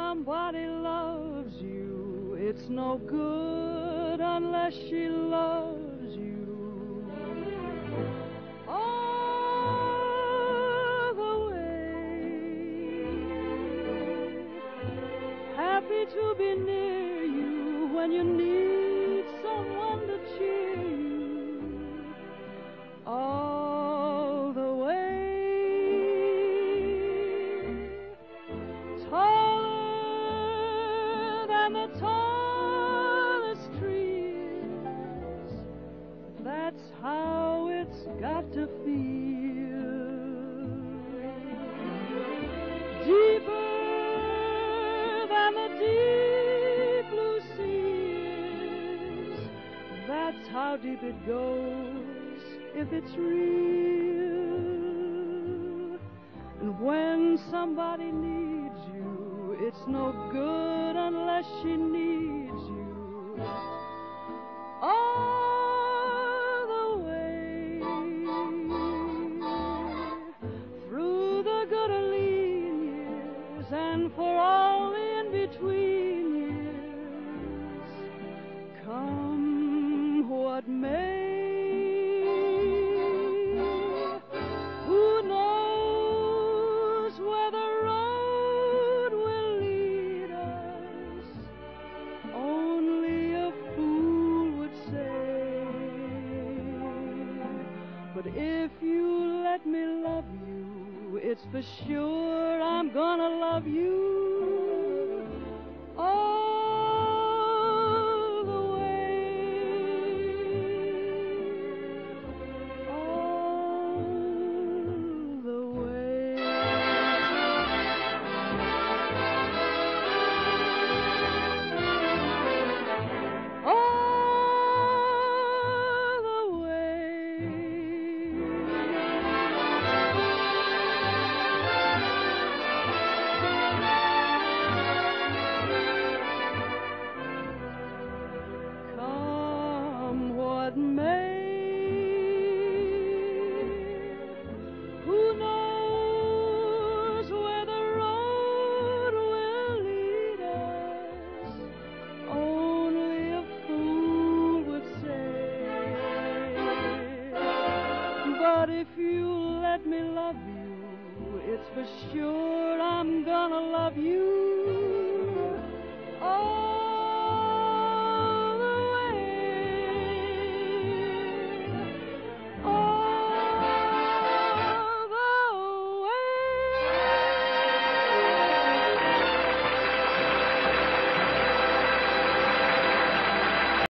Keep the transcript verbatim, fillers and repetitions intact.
somebody loves you, it's no good unless she loves you. All the way, happy to be near you when you need someone to cheer you. All the way, taller than the tallest trees. That's how it's got to feel. Deeper than the deep blue seas. That's how deep it goes if it's real. And when somebody needs you, it's no good unless she needs you. All the way, through the good and lean years, and for all the in-between years, come what may. Who knows where the road will lead us? Only a fool would say. But if you let me love you, it's for sure I'm gonna love you. All the way, all the way. All the way. Come what may. Who knows where the road will lead us? Only a fool would say. But if you let me love you, it's for sure I'm gonna love you.